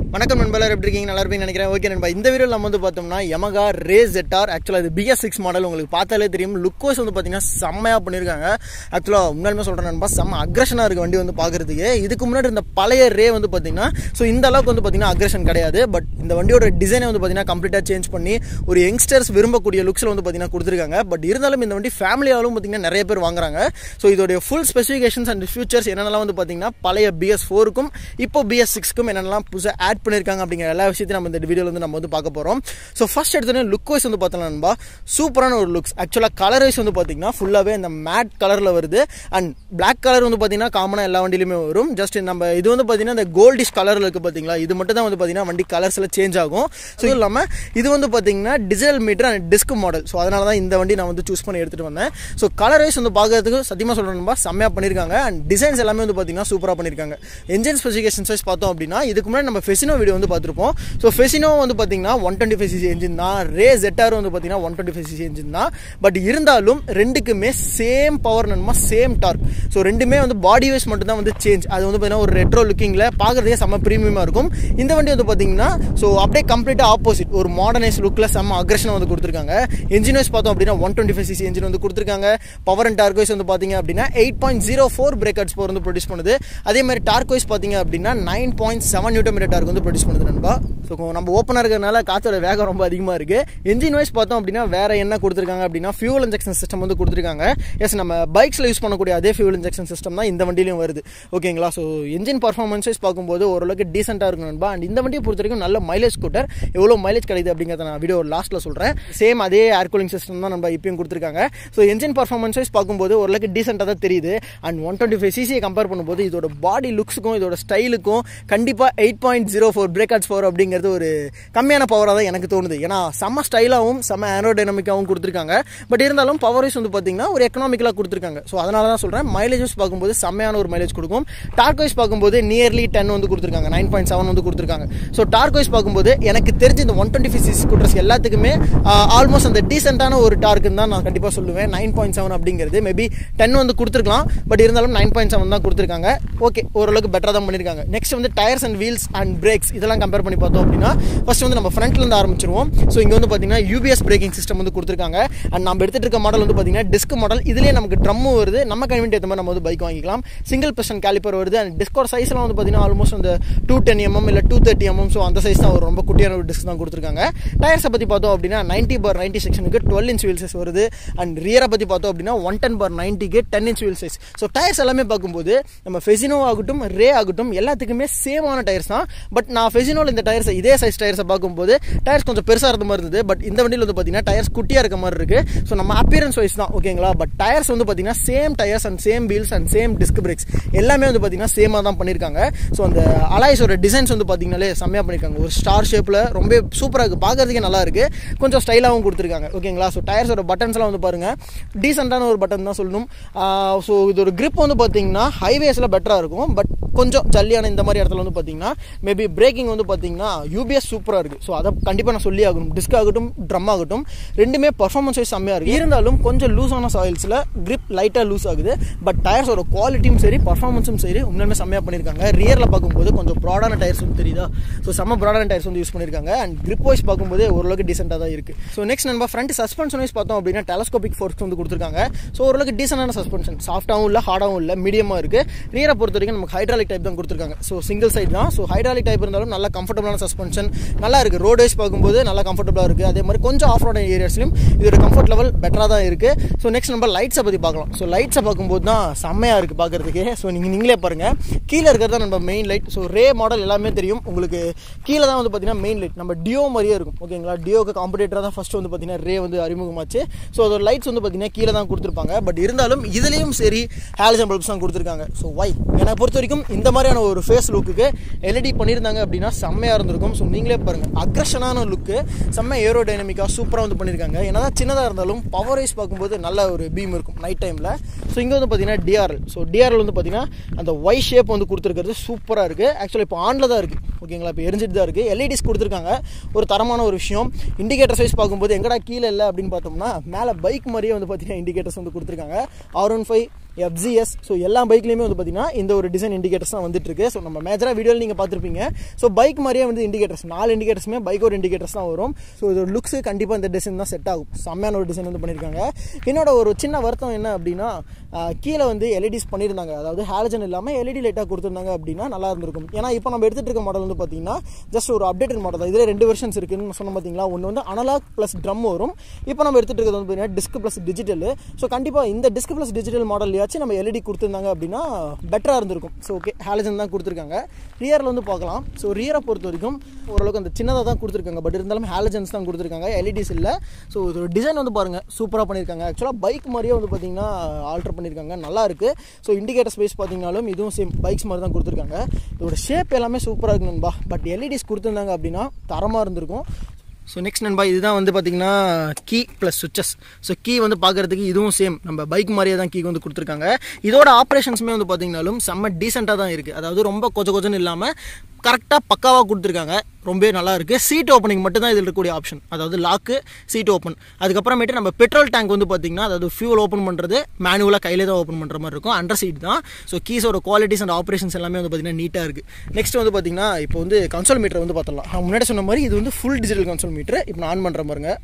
வணக்கம் நண்பர்களே, எப்படி இருக்கீங்க? நல்லா இருப்பீங்கன்னு நினைக்கிறேன். ஓகே நண்பா, இந்த வீடியோவில் நம்ம வந்து பார்த்தோம்னா Yamaha Ray ZR ஆக்சுவலாக இது BS6 மாடல். உங்களுக்கு பார்த்தாலே தெரியும், லுக் வைஸ் வந்து பார்த்தீங்கன்னா செம்மையாக பண்ணியிருக்காங்க. ஆக்சுவலாக உண்மையுமே சொல்கிறேன் நண்பா, செம்ம அக்ரெஷனாக இருக்குது வண்டி வந்து பார்க்குறதுக்கு. இதுக்கு முன்னாடி இந்த பழைய ரே வந்து பார்த்தீங்கன்னா இந்த அளவுக்கு வந்து பார்த்தீங்கன்னா அக்ரெஷன் கிடையாது. பட் இந்த வண்டியோட டிசைனை வந்து பார்த்தீங்கன்னா கம்ப்ளீட்டாக சேஞ்ச் பண்ணி ஒரு யங்ஸ்டர்ஸ் விரும்பக்கூடிய லுக்ஸில் வந்து பார்த்தீங்கன்னா கொடுத்துருக்காங்க. பட் இருந்தாலும் இந்த வண்டி ஃபேமிலியாலும் பார்த்தீங்கன்னா நிறைய பேர் வாங்குறாங்க. ஸோ இதோடைய ஃபுல் ஸ்பெசிஃபிகேஷன்ஸ் அண்ட் ஃபியூச்சர்ஸ் என்னென்னலாம் வந்து பார்த்தீங்கன்னா பழைய BS4க்கும் இப்போ BS6க்கும் என்னென்னலாம் புதுசாக ஆட் பண்ணியிருக்காங்க அப்படிங்கிற எல்லா விஷயத்தையும் நம்ம இந்த வீடியோவில் வந்து நம்ம வந்து பார்க்க போகிறோம். ஸோ ஃபர்ஸ்ட் எடுத்தோடனே லுக் வைஸ் வந்து பார்த்தோம்னா நண்பா, சூப்பரான ஒரு லுக்ஸ். ஆக்சுவலாக கலர் வைஸ் வந்து பார்த்தீங்கன்னா ஃபுல்லாகவே இந்த மேட் கலரில் வருது. அண்ட் பிளாக் கலர் வந்து பார்த்தீங்கன்னா காமனாக எல்லா வண்டியிலுமே வரும். ஜஸ்ட் நம்ம இது வந்து பார்த்தீங்கன்னா இந்த கோல்டிஷ் கலரில் இருக்குது பார்த்தீங்களா, இது மட்டும் தான் வந்து பார்த்தீங்கன்னா வண்டி கலர்ஸில் சேஞ்ச் ஆகும். ஸோ இல்லாமல் இது வந்து பார்த்தீங்கன்னா digital meter and disc model. So அதனால தான் இந்த வண்டி நான் வந்து சூஸ் பண்ணி எடுத்துகிட்டு வந்தேன். ஸோ கலர் வைஸ் வந்து பார்க்கறதுக்கு சத்தியமாக சொல்கிறேன்பா செம்மையாக பண்ணியிருக்காங்க. அண்ட் டிசைன்ஸ் எல்லாமே வந்து பார்த்தீங்கன்னா சூப்பராக பண்ணியிருக்காங்க. என்ஜின் ஸ்பெசிஃபிகேஷன்ஸ் வைஸ் பார்த்தோம் அப்படின்னா இதுக்கு முன்னாடி நம்ம ஃபெசினோ வீடியோ வந்து பார்த்துருப்போம். ஸோ ஃபெசினோ வந்து பார்த்தீங்கன்னா 125cc என்ஜின் தான். ரே ZR வந்து பார்த்தீங்கன்னா 125cc என்ஜின் தான். பட் இருந்தாலும் ரெண்டுக்குமே சேம் பவர் நன்மா, சேம் டார்க். ஸோ ரெண்டுமே வந்து பாடி வைஸ் மட்டும் தான் வந்து சேஞ்ச். அது வந்து பார்த்தீங்கன்னா ஒரு ரெட்ரோ லுக்கிங்கில் பார்க்குறதுக்கே செம்ம ப்ரீமியமாக இருக்கும். இந்த வண்டி வந்து பார்த்தீங்கன்னா ஸோ அப்படியே கம்ப்ளீட்டாக ஆப்போசிட் ஒரு மாடர்னைஸ் லுக்கில் செம்ம அக்ரெஷனாக வந்து கொடுத்துருக்காங்க. என்ஜின் வைஸ் பார்த்தோம் அப்படின்னா 125cc என்ஜின் வந்து கொடுத்துருக்காங்க. பவர் அண்ட் டார்க் வைஸ் வந்து பார்த்தீங்க அப்படின்னா 8.04 பிரேக் அவுட்ஸ் பவர் வந்து ப்ரொடியூஸ் பண்ணுது. அதே மாதிரி டார்க் வைஸ் பார்த்தீங்க அப்படின்னா 9.7 நியூட்டன் மீட்டர் டார்க் வந்து ப்ரொடியூஸ் பண்ணுது நண்பா. ஸோ நம்ம ஓப்பனாக இருக்கிறதுனால காற்றோட வேகம் ரொம்ப அதிகமாக இருக்குது. என்ஜின் வைஸ் பார்த்தோம் அப்படின்னா வேறு என்ன கொடுத்துருக்காங்க அப்படின்னா ஃபியூல் இன்ஜெக்ஷன் சிஸ்டம் வந்து கொடுத்துருக்காங்க. எஸ், நம்ம பைக்ஸில் யூஸ் பண்ணக்கூடிய அதே ஃபியூல் இன்ஜெக்ஷன் சிஸ்டம் தான் இந்த வண்டியிலையும் வருது. ஓகேங்களா? ஸோ என்ஜின் பர்ஃபார்மன்ஸ் வைஸ் பார்க்கும்போது ஓரளவுக்கு டீசெண்டாக இருக்கும் நண்பா. அண்ட் இந்த வண்டியை பொறுத்த வரைக்கும் நல்ல மைலேஜ் ஸ்கூட்டர். எவ்வளோ மைலேஜ் கிடைக்குது அப்படிங்கிறத நான் வீடியோ லாஸ்ட்டில் சொல்கிறேன். சேம் அதே ஏர் கூலிங் சிஸ்டம் தான் நம்ம இப்பயும் கொடுத்துருக்காங்க. ஸோ என்ஜின் பர்ஃபார்மன்ஸ் வைஸ் பார்க்கும்போது ஓரளவுக்கு டீசெண்டாக தான் தெரியுது. அண்ட் 125cc கம்பேர் பண்ணும்போது இதோட பாடி லுக்ஸுக்கும் இதோட ஸ்டைலுக்கும் கண்டிப்பாக 8.04 பிரேக் அவுட்ஸ் பவர் அப்படிங்கிறது ஒரு கம்மியான பவராக தான் எனக்கு தோணுது. ஏன்னா செம்ம ஸ்டைலாகவும் செம்ம ஏரோடைனமிக்காகவும் கொடுத்துருக்காங்க. பட் இருந்தாலும் பவர் வைஸ் வந்து பார்த்தீங்கன்னா ஒரு எக்கனாமிக்கலாக கொடுத்துருக்காங்க. ஸோ அதனால தான் சொல்கிறேன், மைலேஜ் வைஸ் பார்க்கும்போது செம்மையான ஒரு மைலேஜ் கொடுக்கும். டார்க் வைஸ் பார்க்கும்போது நியர்லி 10 வந்து கொடுத்துருக்காங்க, 9.7 வந்து கொடுத்துருக்காங்க. ஸோ டார்க் வைஸ் பார்க்கும்போது எனக்கு தெரிஞ்சு இந்த 125cc ஸ்கூட்டர்ஸ் எல்லாத்துக்குமே ஆல்மோஸ்ட் அந்த டீசெண்டான ஒரு டார்க்குன்னு தான் நான் கண்டிப்பாக சொல்லுவேன். 9.7 அப்படிங்கிறது மேபி 10 வந்து கொடுத்துருக்கலாம். பட் இருந்தாலும் 9.7 தான் கொடுத்துருக்காங்க. ஓகே, ஓரளவுக்கு பெட்டராக தான் பண்ணியிருக்காங்க. நெக்ஸ்ட் வந்து tyres and wheels and brakes இதெல்லாம் கம்பேர் பண்ணி பார்த்தோம் அப்படின்னா ஃபர்ஸ்ட் வந்து நம்ம ஃப்ரண்ட்லேருந்து ஆரம்பிச்சிருவோம். ஸோ இங்கே வந்து பார்த்தீங்கன்னா UBS பிரேக்கிங் சிஸ்டம் வந்து கொடுத்துருக்காங்க. அண்ட் நம்ம எடுத்துகிட்டு இருக்க மாடல் வந்து பார்த்தீங்கன்னா டிஸ்க் மாடல். இதுலேயே நமக்கு ட்ரம்மும் வருது. நம்ம கன்வீனியன்ட் ஏற்ற மாதிரி நம்ம வந்து பைக் வாங்கிக்கலாம். சிங்கிள் பிஸ்டன் கேலிப்பர் வருது. அண்ட் டிஸ்கோட சைஸ்லாம் வந்து பார்த்தீங்கன்னா ஆல்மோஸ்ட் அந்த 210mm இல்லை 230mm. ஸோ அந்த சைஸ் தான் ஒரு ரொம்ப குட்டியான ஒரு டிஸ்க் தான் கொடுத்துருக்காங்க. டயர்ஸை பற்றி பார்த்தோம் அப்படின்னா 90/90 செக்ஷனுக்கு 12 inch வீல் சைஸ் வருது. அண்ட் ரியரை பற்றி பார்த்தோம் அப்படின்னா 110/90க்கு 10 inch wheel size. So tyres எல்லாமே பார்க்கும்போது நம்ம ஃபெசினோ ஆகட்டும் ரே ஆகட்டும் எல்லாத்துக்குமே சேமான டயர்ஸ் தான். பட் நான் ஃபெசினோவில் இந்த டயர்ஸை இதே சைஸ் டயர்ஸை பார்க்கும்போது டயர்ஸ் கொஞ்சம் பெருசாக இருந்த மாதிரி இருந்தது. பட் இந்த வண்டியில் வந்து பார்த்தீங்கன்னா டயர்ஸ் குட்டியாக இருக்க மாதிரி இருக்குது. ஸோ நம்ம அப்பியரன்ஸ் வைஸ் தான் ஓகேங்களா. பட் டயர்ஸ் வந்து பார்த்தீங்கன்னா same tyres and same wheels and same disc brakes எல்லாமே வந்து பார்த்தீங்கன்னா சேமாக தான் பண்ணியிருக்காங்க. ஸோ அந்த அலாய்ஸோட டிசைன்ஸ் வந்து பார்த்தீங்கன்னாலே செம்மையாக பண்ணியிருக்காங்க. ஒரு ஸ்டார் ஷேப்பில் ரொம்ப சூப்பராக இருக்குது, பார்க்கறதுக்கே நல்லா இருக்குது. கொஞ்சம் ஸ்டைலாகவும் கொடுத்துருக்காங்க. ஓகேங்களா? ஸோ டயர்ஸோட பட்டன்ஸ்லாம் வந்து பாருங்கள், டீசெண்டான ஒரு பட்டன் தான் சொல்லணும். ஸோ இதோட கிரிப் வந்து பார்த்தீங்கன்னா ஹைவேஸில் பெட்டராக இருக்கும். பட் கொஞ்சம் ஜல்லியான இந்த மாதிரி இடத்துல வந்து பார்த்தீங்கன்னா மேபி பிரேக்கிங் வந்து பார்த்தீங்கன்னா UBS சூப்பராக இருக்குது. ஸோ அதை கண்டிப்பாக நான் சொல்லி ஆகணும். டிஸ்க் ஆகட்டும் ட்ரம் ஆகட்டும் ரெண்டுமே பர்ஃபார்மன்ஸ் வைஸ் செம்மையாக இருக்குது. இருந்தாலும் கொஞ்சம் லூஸான சாயில்ஸில் கிரிப் லைட்டாக லூஸ் ஆகுது. பட் டயர்ஸோட குவாலிட்டியும் சரி பர்ஃபார்மன்ஸும் சரி உண்மையுமே செம்மையாக பண்ணியிருக்காங்க. ரியரில் பார்க்கும்போது கொஞ்சம் ப்ராடான டயர்ஸ் வந்து தெரியுதா. ஸோ செம்ம ப்ராடான டயர்ஸ் வந்து யூஸ் பண்ணியிருக்காங்க. அண்ட் கிரிப் வைஸ் பார்க்கும்போது ஓரளவுக்கு டீசெண்டாக தான் இருக்குது. ஸோ நெக்ஸ்ட் நம்ம ஃப்ரண்ட் சஸ்பென்ஷன் வைஸ் பார்த்தோம் அப்படின்னா டெலஸ்கோபிக் ஃபோர்க்ஸ் வந்து கொடுத்துருக்காங்க. ஸோ ஓரளவுக்கு டீசெண்டான சஸ்பென்ஷன், சாஃப்டாகவும் இல்லை ஹார்டாகவும் இல்லை, மீடியமாக இருக்குது. ரியரை பொறுத்த வரைக்கும் நமக்கு ஹைட்ராலிக் டைப் தான் கொடுத்துருக்காங்க. ஸோ சிங்கிள் சைட் தான். ஸோ ஹைட்ராலிக் டைப் இருந்தாலும் நல்ல கம்ஃபர்டபுளான சஸ்பென்ஷன் நல்லா இருக்குது. ரோட் வைஸ் பார்க்கும்போது நல்லா கம்ஃபர்டபுளாக இருக்குது. அதே மாதிரி கொஞ்சம் ஆஃப் ரோட் ஏரியாஸ்லையும் இதோட கம்ஃபர்ட் லெவல் பெட்டராக தான் இருக்குது. ஸோ நெக்ஸ்ட் நம்ம லைட்ஸை பற்றி பார்க்கலாம். ஸோ லைட்ஸை பார்க்கும்போது தான் செம்மையாக இருக்குது பார்க்குறதுக்கு. ஸோ நீங்களே பாருங்கள், கீழே இருக்கிறது நம்ம main light. So Ray model எல்லாமே தெரியும் உங்களுக்கு. கீழே தான் வந்து பார்த்தீங்கன்னா மெயின் லைட் நம்ம டியோ மாதிரியே இருக்கும். ஓகேங்களா? டியோக்கு காம்படிட்டராக தான் ஃபஸ்ட்டு வந்து பார்த்தீங்கன்னா ரே வந்து அறிமுகமாச்சு. ஸோ அதோட லைட்ஸ் வந்து பார்த்தீங்கன்னா கீழே தான் கொடுத்துருப்பாங்க. பட் இருந்தாலும் இதுலேயும் சரி ஹாலஜன் பல்ப்ஸ் தான் கொடுத்துருக்காங்க. ஸோ வை என்னை பொறுத்த வரைக்கும் இந்த மாதிரியான ஒரு ஃபேஸ் லுக்கு LED பண்ணியிருந்தாங்க அப்படின்னா செம்மையாக இருந்திருக்கும். ஸோ நீங்களே பாருங்கள், அக்ரெஷனான லுக்கு, செம்ம ஏரோடைனமிக்காக சூப்பராக வந்து பண்ணியிருக்காங்க. ஏன்னா சின்னதாக இருந்தாலும் பவர் வைஸ் பார்க்கும்போது நல்ல ஒரு பீம் இருக்கும் நைட் டைமில். ஸோ இங்கே வந்து பார்த்தீங்கன்னா DRL. ஸோ DRL வந்து பார்த்தீங்கன்னா அந்த ஒய் ஷேப் வந்து கொடுத்துருக்கிறது சூப்பராக இருக்குது. ஆக்சுவலாக இப்போ ஆனில் தான் இருக்குது. ஓகேங்களா? இப்போ எரிஞ்சிட்டு தான் இருக்குது. LEDs கொடுத்துருக்காங்க, ஒரு தரமான ஒரு விஷயம். இண்டிகேட்டர் சைஸ் பார்க்கும்போது எங்கடா கீழே இல்லை அப்படின்னு பார்த்தோம்னா மேலே பைக் மாதிரியே வந்து பார்த்தீங்கன்னா இண்டிகேட்டர்ஸ் வந்து கொடுத்துருக்காங்க. R15 FZS. ஸோ எல்லா பைக்லேயுமே வந்து பார்த்தீங்கன்னா இந்த ஒரு டிசைன் இண்டிகேட்டர்ஸ் தான் வந்துட்டு இருக்கு. ஸோ நம்ம மேஜராக வீடியோவில் நீங்கள் பார்த்துருப்பீங்க. ஸோ பைக் மாதிரியே வந்து இண்டிகேட்டர்ஸ் 4 இண்டிகேட்டர்ஸுமே பைக்கோட இண்டிகேட்டர்ஸ் தான் வரும். ஸோ இதோட லுக்ஸு கண்டிப்பாக இந்த டிசைன் தான் செட் ஆகும். செம்மையான ஒரு டிசைன் வந்து பண்ணியிருக்காங்க. என்னோட ஒரு சின்ன வருத்தம் என்ன அப்படின்னா கீழே வந்து எல்இடிஸ் பண்ணியிருந்தாங்க, அதாவது ஹாலஜன் இல்லாமல் எல்இடி லைட்டாக கொடுத்துருந்தாங்க அப்படின்னா நல்லா இருந்திருக்கும். ஏன்னா இப்போ நம்ம எடுத்துகிட்டு இருக்க மாடல் வந்து பார்த்தீங்கன்னா ஜஸ்ட் ஒரு அப்டேட்டட் மாடல் தான். இதில் 2 வெர்ஷன்ஸ் இருக்குன்னு சொன்ன பார்த்தீங்களா. ஒன்று வந்து அனலாக் ப்ளஸ் ட்ரம் வரும். இப்போ நம்ம எடுத்துகிட்டு இருக்கிறது வந்து பார்த்தீங்கன்னா டிஸ்க் ப்ளஸ் டிஜிட்டல். ஸோ கண்டிப்பாக இந்த டிஸ்க் ப்ளஸ் டிஜிட்டல் மாடல்லையாச்சும் நம்ம எல்இடி கொடுத்துருந்தாங்க அப்படின்னா பெட்டராக இருந்திருக்கும். ஸோ ஓகே, ஹாலஜன் தான் கொடுத்துருக்காங்க. ரியரில் வந்து பார்க்கலாம். ஸோ ரியரை பொறுத்த வரைக்கும் ஓரளவுக்கு அந்த சின்னதாக தான் கொடுத்துருக்காங்க. பட் இருந்தாலும் ஹாலஜன்ஸ் தான் கொடுத்துருக்காங்க, எல்இடிஸ் இல்லை. ஸோ இதோட டிசைன் வந்து பாருங்கள் சூப்பராக பண்ணியிருக்காங்க. ஆக்சுவலாக பைக் மாதிரியே வந்து பார்த்தீங்கன்னா ஆல்டர் பண்ணியிருக்காங்க, நல்லா இருக்குது. ஸோ இண்டிகேட்டர் ஸ்பேஸ் பார்த்தீங்கன்னாலும் இதுவும் சேம் பைக்ஸ் மாதிரி தான் கொடுத்துருக்காங்க. இதோட ஷேப் எல்லாமே சூப்பராக இருக்கு நண்பா. பட் எல்இடிஸ் கொடுத்துருந்தாங்க அப்படின்னா தரமாக இருந்திருக்கும். ஸோ நெக்ஸ்ட் நண்பா, இதுதான் வந்து பார்த்தீங்கன்னா key plus switches. So key வந்து பார்க்குறதுக்கு இதுவும் சேம் நம்ம பைக் மாதிரியே தான் கீ வந்து கொடுத்துருக்காங்க. இதோட ஆப்ரேஷன்ஸுமே வந்து பார்த்தீங்கன்னாலும் செம்ம டீசெண்டாக தான் இருக்குது. அதாவது ரொம்ப கொஞ்சம் இல்லாமல் கரெக்டாக பக்காவாக கொடுத்துருக்காங்க. ரொம்பவே நல்லா இருக்குது. சீட் ஓப்பனிங் மட்டும் தான் இதில் இருக்கக்கூடிய ஆப்ஷன், அதாவது லாக்கு, சீட் ஓப்பன். அதுக்கப்புறமேட்டு நம்ம பெட்ரோல் டேங்க் வந்து பார்த்திங்கன்னா அதாவது ஃபியூல் ஓப்பன் பண்ணுறது மேனுவலாக கையில் தான் ஓப்பன் பண்ணுற மாதிரி இருக்கும். அண்டர் சீட் தான். ஸோ கீஸோட குவாலிட்டிஸ் அண்ட் ஆப்ரேஷன்ஸ் எல்லாமே வந்து பார்த்திங்கன்னா நீட்டாக இருக்குது. நெக்ஸ்ட் வந்து பார்த்திங்கன்னா இப்போ வந்து கன்சோல் மீட்டர் வந்து பார்த்துடலாம். முன்னாடி சொன்ன மாதிரி இது வந்து ஃபுல் டிஜிட்டல் கன்சோல் மீட்டர். இப்போ நான் ஆன் பண்ணுற பாருங்க.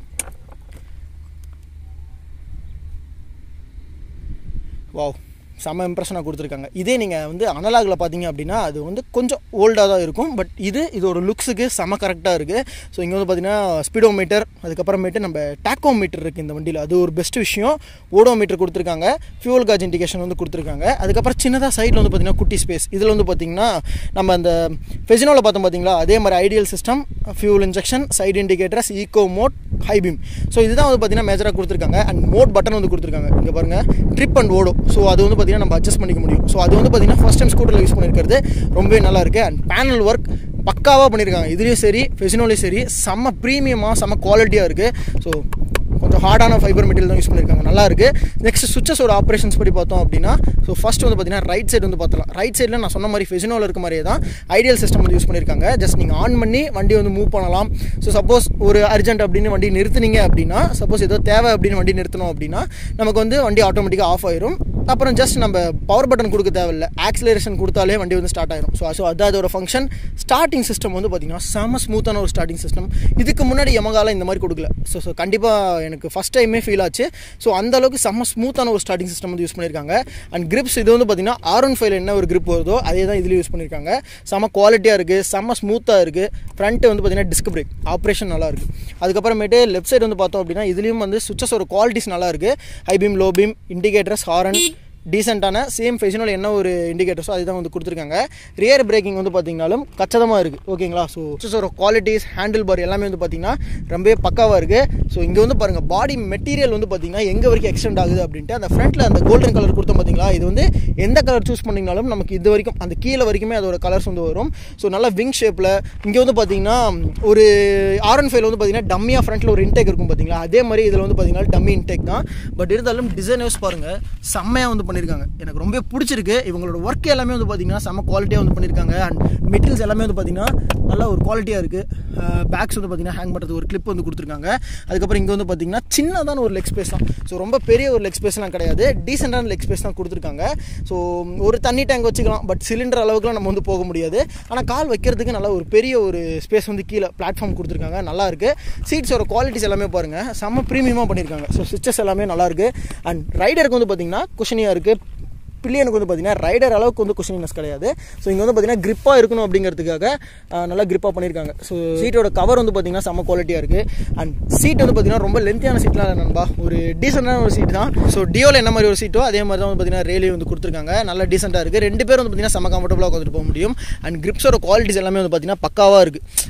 வாவ், செம்ம இம்ப்ரெஷனாக கொடுத்துருக்காங்க. இதே நீங்கள் வந்து அனலாகில் பார்த்தீங்க அப்படின்னா அது வந்து கொஞ்சம் ஓல்டாக தான் இருக்கும். பட் இதோட லுக்ஸுக்கு செம்ம கரெக்டாக இருக்குது. ஸோ இங்கே வந்து பார்த்தீங்கன்னா ஸ்பீடோமீட்டர், அதுக்கப்புறமேட்டு நம்ம டாக்கோமீட்டர் இருக்குது இந்த வண்டியில், அது ஒரு பெஸ்ட் விஷயம். ஓடோமீட்டர் கொடுத்துருக்காங்க, ஃபியூல் காஜ் இண்டிகேஷன் வந்து கொடுத்துருக்காங்க. அதுக்கப்புறம் சின்னதாக சைடில் வந்து பார்த்தீங்கன்னா குட்டி ஸ்பேஸ். இதில் வந்து பார்த்தீங்கன்னா நம்ம அந்த ஃபெசினோவில் பார்த்தோம் பார்த்தீங்களா, அதே மாதிரி ideal system, fuel injection, side indicators, eco mode, high beam. So இதுதான் வந்து பார்த்தீங்கன்னா மேஜராக கொடுத்துருக்காங்க. அண்ட் மோட் பட்டன் வந்து கொடுத்துருக்காங்க. இங்கே பாருங்கள், ட்ரிப் அண்ட் ஓடோ. ஸோ அது வந்து பார்த்தீங்கன்னா நம்ம அட்ஜஸ்ட் பண்ணிக்க முடியும். ஸோ அது வந்து பார்த்தீங்கன்னா ஃபர்ஸ்ட் டைம் ஸ்கூட்டரில் யூஸ் பண்ணியிருக்கிறது ரொம்பவே நல்லா இருக்குது. அண்ட் பேனல் ஒர்க் பக்காவாக பண்ணியிருக்காங்க. இதுலேயும் சரி ஃபெசினோலையும் சரி செம்ம ப்ரீமியமாக செம்ம குவாலிட்டியாக இருக்குது. ஸோ கொஞ்சம் ஹார்டான ஃபைபர் மெட்டீரியல் தான் யூஸ் பண்ணியிருக்காங்க, நல்லா இருக்குது. நெக்ஸ்ட் சுவிச்சஸோட ஆப்ரேஷன்ஸ் படி பார்த்தோம் அப்படின்னா ஸோ ஃபஸ்ட் வந்து பார்த்தீங்கன்னா ரைட் சைடு வந்து பார்த்தலாம். ரைட் சைடில் நான் சொன்ன மாதிரி ஃபெசினோவில் இருக்க மாதிரியே தான் ஐடியல் சிஸ்டம் வந்து யூஸ் பண்ணியிருக்காங்க. ஜஸ்ட் நீங்கள் ஆன் பண்ணி வண்டி வந்து மூவ் பண்ணலாம். ஸோ சப்போஸ் ஒரு அர்ஜென்ட் அப்படின்னு வண்டி நிறுத்துனீங்க அப்படின்னா, சப்போஸ் ஏதோ தேவை அப்படின்னு வண்டி நிறுத்தணும் அப்படின்னா நமக்கு வந்து வண்டி ஆட்டோமேட்டிக்காக ஆஃப் ஆயிரும். அப்புறம் ஜஸ்ட் நம்ம பவர் பட்டன் கொடுக்க தேவையில்லை, ஆக்சிலரேஷன் கொடுத்தாலே வண்டி வந்து ஸ்டார்ட் ஆயிரும். ஸோ அது அதோட ஃபங்க்ஷன். ஸ்டார்டிங் சிஸ்டம் வந்து பார்த்தீங்கன்னா செம்ம ஸ்மூத்தான ஒரு ஸ்டார்டிங் சிஸ்டம். இதுக்கு முன்னாடி Yamahaல இந்த மாதிரி கொடுக்கல. ஸோ கண்டிப்பாக எனக்கு ஃபஸ்ட் டைமே ஃபீல் ஆச்சு. ஸோ அந்த அளவுக்கு செம்ம ஸ்மூத்தான ஒரு ஸ்டார்டிங் சிஸ்டம் வந்து யூஸ் பண்ணியிருக்காங்க. அண்ட் கிரிப்ஸ் இது வந்து பார்த்தீங்கன்னா R15 என்ன ஒரு கிரிப் வருதோ அதே தான் இதுலேயும் யூஸ் பண்ணியிருக்காங்க. செம்ம குவாலிட்டியாக இருக்குது, செம்ம ஸ்மூத்தாக இருக்குது. ஃப்ரண்ட்டு வந்து பார்த்தீங்கன்னா டிஸ்க் பிரேக் ஆப்ரேஷன் நல்லா இருக்குது. அதுக்கப்புறமேட்டு லெஃப்ட் சைடு வந்து பார்த்தோம் அப்படின்னா இதுலேயும் வந்து சுவிச்சஸோட குவாலிட்டிஸ் நல்லா இருக்குது. High beam, low beam, indicators, horn டீசெண்டான சேம் ஃபெசினோல் என்ன ஒரு இண்டிகேட்டர்ஸோ அதுதான் வந்து கொடுத்துருக்காங்க. ரியர் பிரேக்கிங் வந்து பார்த்தீங்கன்னாலும் கச்சிதமாக இருக்குது. ஓகேங்களா. ஸோ ஒரு குவாலிட்டிஸ், ஹேண்டில் பார் எல்லாமே வந்து பார்த்தீங்கன்னா ரொம்ப பக்காவாக இருக்குது. ஸோ இங்கே வந்து பாருங்கள், பாடி மெட்டீரியல் வந்து பார்த்தீங்கன்னா எங்கே வரைக்கும் எக்ஸ்டெண்ட் ஆகுது அப்படின்ட்டு அந்த ஃப்ரண்ட்டில் அந்த கோல்டன் கலர் கொடுத்தோம் பார்த்தீங்களா, இது வந்து எந்த கலர் சூஸ் பண்ணிங்கனாலும் நமக்கு இது வரைக்கும் அந்த கீழே வரைக்குமே அதோட கலர்ஸ் வந்து வரும். ஸோ நல்லா விங் ஷேப்பில் இங்கே வந்து பார்த்தீங்கன்னா ஒரு R15 வந்து பார்த்தீங்கன்னா டம்மியாக ஃப்ரண்ட்டில் ஒரு இன்டேக் இருக்கும் பார்த்தீங்களா, அதே மாதிரி இதில் வந்து பார்த்தீங்கன்னா டம்மி இன்டேக் தான். பட் இருந்தாலும் டிசைனர்ஸ் பாருங்கள் செம்மையாக வந்து பண்ணியிருக்காங்க. எனக்கு ரொம்ப பிடிச்சிருக்கு. இவங்களோட ஒர்க் எல்லாமே வந்து பார்த்தீங்கன்னா செம்ம குவாலிட்டியாக வந்து பண்ணியிருக்காங்க. அண்ட் மெட்டீரியல்ஸ் எல்லாமே வந்து பார்த்தீங்கன்னா நல்ல ஒரு குவாலிட்டியாக இருக்குது. பேக்ஸ் வந்து பார்த்தீங்கன்னா ஹேங் பண்ணுறது ஒரு கிளிப் வந்து கொடுத்துருக்காங்க. அதுக்கப்புறம் இங்கே வந்து பார்த்தீங்கன்னா சின்னதான ஒரு லெக் ஸ்பேஸ் தான். ஸோ ரொம்ப பெரிய ஒரு லெக் ஸ்பேஸ்லாம் கிடையாது, டீசெண்டான லெக் ஸ்பேஸ் தான் கொடுத்துருக்காங்க. ஸோ ஒரு தண்ணி டேங்க் வச்சுக்கலாம், பட் சிலிண்டர் அளவுக்குலாம் நம்ம வந்து போக முடியாது. ஆனால் கால் வைக்கிறதுக்கு நல்ல ஒரு பெரிய ஒரு ஸ்பேஸ் வந்து கீழே பிளாட்ஃபார்ம் கொடுத்துருக்காங்க, நல்லா இருக்குது. சீட்ஸோட குவாலிட்டிஸ் எல்லாமே பாருங்கள் செம்ம ப்ரீமியமாக பண்ணியிருக்காங்க. ஸோ ஸ்விட்சஸ் எல்லாமே நல்லாயிருக்கு. அண்ட் ரைடருக்கு வந்து பார்த்தீங்கன்னா குஷனியாக இருக்குது. பில்லியனுக்கு வந்து பார்த்தீங்கன்னா ரைடர் அளவுக்கு வந்து குஷனினஸ் கிடையாது. ஸோ இங்கே வந்து பார்த்தீங்கன்னா கிரிப்பாக இருக்கணும் அப்படிங்கிறதுக்காக நல்லா கிரிப்பாக பண்ணியிருக்காங்க. ஸோ சீட்டோட கவர் வந்து பார்த்தீங்கன்னா செம்ம குவாலிட்டியாக இருக்குது. அண்ட் சீட் வந்து பார்த்தீங்கன்னா ரொம்ப லென்த்தியான சீட்லாம் இல்லை நண்பா, ஒரு டீசெண்டான ஒரு சீட் தான். ஸோ டியோவில் என்ன மாதிரி ஒரு சீட்டோ அதே மாதிரி தான் வந்து பார்த்தீங்கன்னா ரேலே வந்து கொடுத்துருக்காங்க, நல்லா டீசெண்டாக இருக்குது. 2 பேர் வந்து பார்த்தீங்கன்னா செம்ம கம்ஃபர்டபுளாக உட்காந்துட்டு போக முடியும். அண்ட் கிரிப்ஸோட குவாலிட்டிஸ் எல்லாமே வந்து பார்த்தீங்கன்னா பக்காவாக இருக்குது.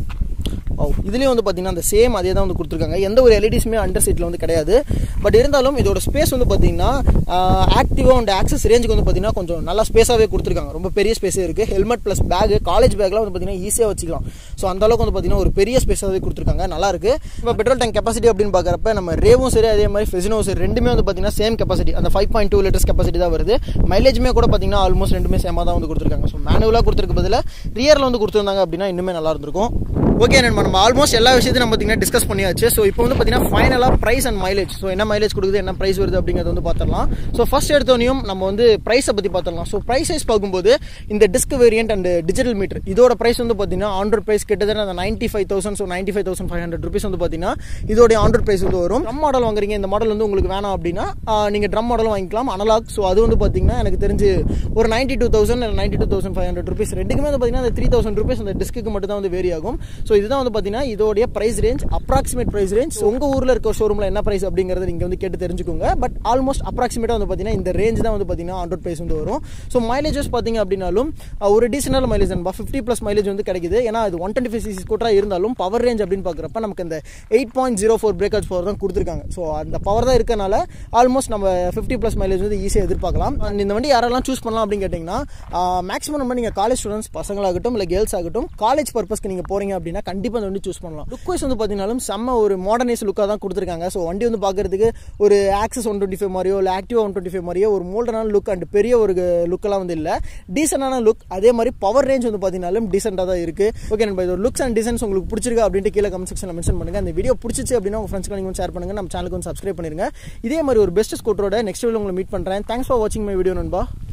இதுலேயும் வந்து பார்த்தீங்கன்னா அந்த சேம் அதே தான் வந்து கொடுத்துருக்காங்க. எந்த ஒரு எல்இடிஸுமே அண்டர் சீட்டில் வந்து கிடையாது. பட் இருந்தாலும் இதோட ஸ்பேஸ் வந்து பார்த்தீங்கன்னா ஆக்டிவா அண்ட் ஆக்சஸ் ரேஞ்சுக்கு வந்து பார்த்தீங்கன்னா கொஞ்சம் நல்லா ஸ்பேஸாகவே கொடுத்துருக்காங்க. ரொம்ப பெரிய ஸ்பேஸே இருக்குது. ஹெல்மெட் ப்ளஸ் பேக், காலேஜ் பேக்லாம் வந்து பார்த்தீங்கன்னா ஈஸியாக வச்சுக்கலாம். ஸோ அந்த அளவுக்கு வந்து பார்த்தீங்கன்னா ஒரு பெரிய ஸ்பேஸாகவே கொடுத்துருக்காங்க, நல்லா இருக்கு. இப்போ பெட்ரோல் டேங்க் கெப்பாசிட்டி அப்படின்னு பார்க்குறப்ப நம்ம ரேவும் சரி அதே மாதிரி ஃபெசினோவும் சரி ரெண்டுமே வந்து பார்த்தீங்கன்னா சேம் கெப்பாசிட்டி, அந்த 5.2 லிட்டர்ஸ் கெப்பாசிட்டி தான் வருது. மைலேஜுமே கூட பார்த்தீங்கன்னா ஆல்மோஸ்ட் ரெண்டுமே சேமாக தான் வந்து கொடுத்துருக்காங்க. ஸோ மேனுவலாக கொடுத்துருக்க பதில் ரியரில் வந்து கொடுத்துருந்தாங்க அப்படின்னா இன்னுமே நல்லா இருந்திருக்கும். ஓகே நண்பா, நம்ம ஆல்மோஸ்ட் எல்லா விஷயத்தையும் நம்ம பார்த்தீங்கன்னா டிஸ்கஸ் பண்ணியாச்சு. ஸோ இப்போ வந்து பார்த்தீங்கன்னா ஃபைனலாக ப்ரைஸ் அண்ட் மைலேஜ், ஸோ என்ன மைலேஜ் கொடுக்குது, என்ன ப்ரைஸ் வருது அப்படிங்கிறது வந்து பார்த்துடலாம். ஸோ ஃபர்ஸ்ட் எடுத்தோனையும் நம்ம வந்து ப்ரைஸை பற்றி பார்த்துடலாம். ஸோ ப்ரைஸ் வைஸ் பார்க்கும்போது இந்த disc variant and digital meter இதோட ப்ரைஸ் வந்து பார்த்தீங்கன்னா ஆன்-ரோட் ப்ரைஸ் கிட்டத்தட்ட அந்த 95,000, ஸோ 95,500 ருபீஸ் வந்து பார்த்தீங்கன்னா இதோடைய ஆன்-ரோட் ப்ரைஸ் வந்து வரும். ட்ரம் மாடல் வாங்குறீங்க, இந்த மாடல் வந்து உங்களுக்கு வேணாம் அப்படின்னா நீங்கள் ட்ரம் மாடலும் வாங்கிக்கலாம், அனலாக். ஸோ அது வந்து பார்த்தீங்கன்னா எனக்கு தெரிஞ்சு ஒரு 92,000 இல்லை 92,500 ருபீஸ். ரெண்டுக்குமே வந்து பார்த்தீங்கன்னா அந்த 3,000 ருபீஸ் அந்த டிஸ்க்கு மட்டும் தான் வந்து வேரி ஆகும். ஸோ இதுதான் வந்து பார்த்தீங்கன்னா இதோடைய price range, approximate price range. உங்கள் ஊரில் இருக்க ஷோரூமில் என்ன பிரைஸ் அப்படிங்கிறத நீங்கள் வந்து கேட்டு தெரிஞ்சுக்கோங்க. பட் ஆல்மோஸ்ட் அப்ராக்சிமேட்டாக வந்து பார்த்தீங்கன்னா இந்த ரேஞ்ச் தான் வந்து பார்த்தீங்கன்னா ஆன்-ரோட் பிரைஸ் வந்து வரும். ஸோ மைலேஜஸ் பார்த்தீங்க அப்படின்னாலும் ஒரு டீசென்டான மைலேஜ் நண்பா, 50+ மைலேஜ் வந்து கிடைக்குது. ஏன்னா அது 125cc ஸ்கூட்டராக இருந்தாலும் பவர் ரேஞ்ச் அப்படின்னு பார்க்குறப்ப நமக்கு இந்த 8.04 பிரேக்கர்ஸ் பவர் தான் கொடுத்துருக்காங்க. ஸோ அந்த பவர் தான் இருக்கனால ஆல்மோஸ்ட் நம்ம 50+ மைலேஜ் வந்து ஈஸியாக எதிர்பார்க்கலாம். இந்த வண்டி யாரெல்லாம் சூஸ் பண்ணலாம் அப்படின்னு கேட்டிங்கன்னா மேக்ஸிமம் நம்ம நீங்கள் காலேஜ் ஸ்டூடெண்ட்ஸ் பசங்களாகட்டும் இல்லை கேர்ள்ஸ் ஆகட்டும் காலேஜ் பர்பஸ்க்கு நீங்கள் போகிறீங்க அப்படின்னா கண்டிப்பாக அந்த வண்டி சூஸ் பண்ணலாம். லுக் வைஸ் வந்து பார்த்தீங்கன்னாலும் செம்ம ஒரு மாடர்னைஸ் லுக்காக தான் கொடுத்துருக்காங்க. ஸோ வண்டி வந்து பார்க்குறதுக்கு ஒரு ஆக்சஸ் 125 மாதிரியோ இல்லை ஆக்டிவா 125 மாதிரியோ ஒரு மோல்டனான லுக் அண்ட் பெரிய ஒரு லுக்கெல்லாம் வந்து இல்லை, டீசென்டான லுக். அதே மாதிரி பவர் ரேஞ்ச் வந்து பார்த்தீங்கன்னாலும் டீசெண்டாக தான் இருக்குது. ஓகே நண்பா, இது லுக்ஸ் அண்ட் டிசைன்ஸ் உங்களுக்கு பிடிச்சிருக்கா அப்படின்ட்டு கீழே கமெண்ட் செக்ஷனில் மென்ஷன் பண்ணுங்கள். அந்த வீடியோ பிடிச்சிச்சு அப்படின்னா உங்கள் ஃப்ரெண்ட்ஸ்க்கு நீங்கள் ஷேர் பண்ணுங்கள், நம்ம சேனலுக்கு வந்து சப்ஸ்கிரைப் பண்ணிருங்க. இதே மாதிரி ஒரு பெஸ்ட் ஸ்கூட்டரோட நெக்ஸ்ட் வீடியோ உங்களை மீட் பண்ணுறேன். தேங்க்ஸ் ஃபார் வாட்சிங் மை வீடியோ நண்பா.